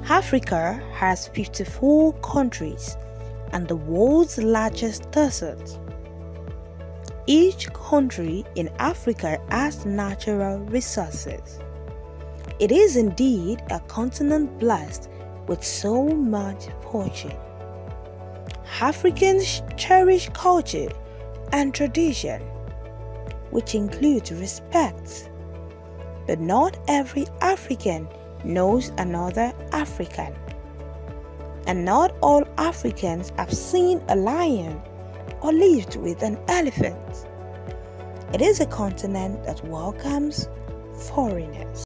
Africa has 54 countries and the world's largest desert. Each country in Africa has natural resources. It is indeed a continent blessed with so much fortune. Africans cherish culture and tradition, which includes respect. But not every African knows another African. And not all Africans have seen a lion or lived with an elephant. It is a continent that welcomes foreigners.